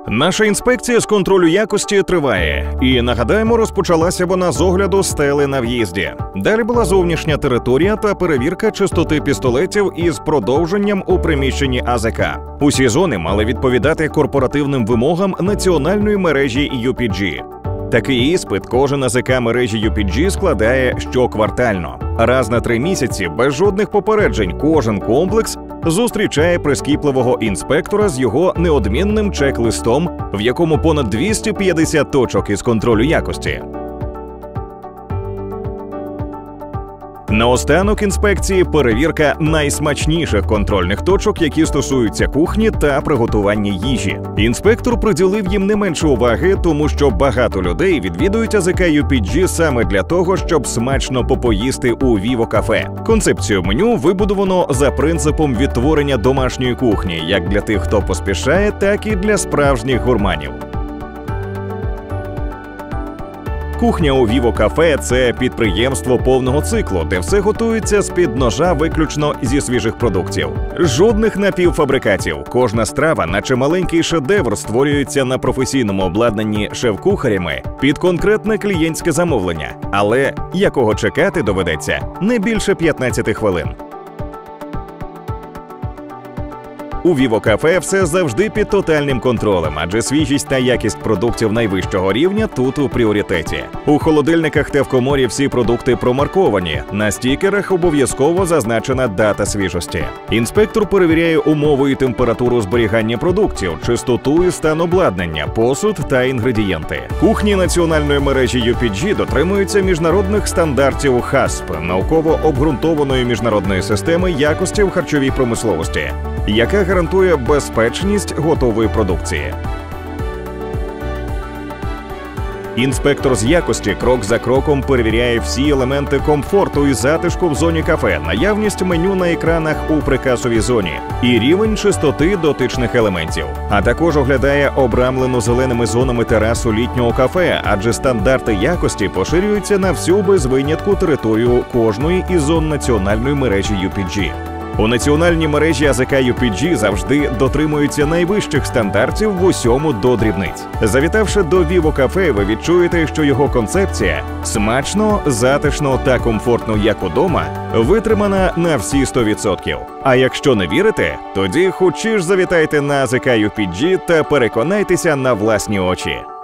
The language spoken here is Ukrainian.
Наша інспекція з контролю якості триває. І, нагадаємо, розпочалася вона з огляду стели на в'їзді. Далі була зовнішня територія та перевірка чистоти пістолетів із продовженням у приміщенні АЗК. Усі зони мали відповідати корпоративним вимогам національної мережі UPG. Такий іспит кожен АЗК мережі UPG складає щоквартально. Раз на 3 місяці, без жодних попереджень, кожен комплекс зустрічає прискіпливого інспектора з його неодмінним чек-листом, в якому понад 250 точок із контролю якості. Наостанок інспекції – перевірка найсмачніших контрольних точок, які стосуються кухні та приготування їжі. Інспектор приділив їм не менше уваги, тому що багато людей відвідують АЗК UPG саме для того, щоб смачно попоїсти у Vivo Cafe. Концепцію меню вибудовано за принципом відтворення домашньої кухні, як для тих, хто поспішає, так і для справжніх гурманів. Кухня у Vivo Cafe – це підприємство повного циклу, де все готується з-під ножа виключно зі свіжих продуктів. Жодних напівфабрикатів. Кожна страва, наче маленький шедевр, створюється на професійному обладнанні шеф-кухарями під конкретне клієнтське замовлення. Але якого чекати доведеться не більше 15 хвилин. У Vivo Cafe все завжди під тотальним контролем, адже свіжість та якість продуктів найвищого рівня тут у пріоритеті. У холодильниках та в коморі всі продукти промарковані, на стікерах обов'язково зазначена дата свіжості. Інспектор перевіряє умови і температуру зберігання продуктів, чистоту і стан обладнання, посуд та інгредієнти. Кухні національної мережі UPG дотримуються міжнародних стандартів HACCP, науково обґрунтованої міжнародної системи якості в харчовій промисловості, яка гарантує безпечність готової продукції. Інспектор з якості крок за кроком перевіряє всі елементи комфорту і затишку в зоні кафе, наявність меню на екранах у прикасовій зоні і рівень чистоти дотичних елементів. А також оглядає обрамлену зеленими зонами терасу літнього кафе, адже стандарти якості поширюються на всю без винятку територію кожної із зон національної мережі UPG. У національній мережі АЗК UPG завжди дотримуються найвищих стандартів в усьому до дрібниць. Завітавши до Vivo Cafe, ви відчуєте, що його концепція смачно, затишно та комфортно як удома витримана на всі 100%. А якщо не вірите, тоді хоч завітайте на АЗК UPG та переконайтеся на власні очі.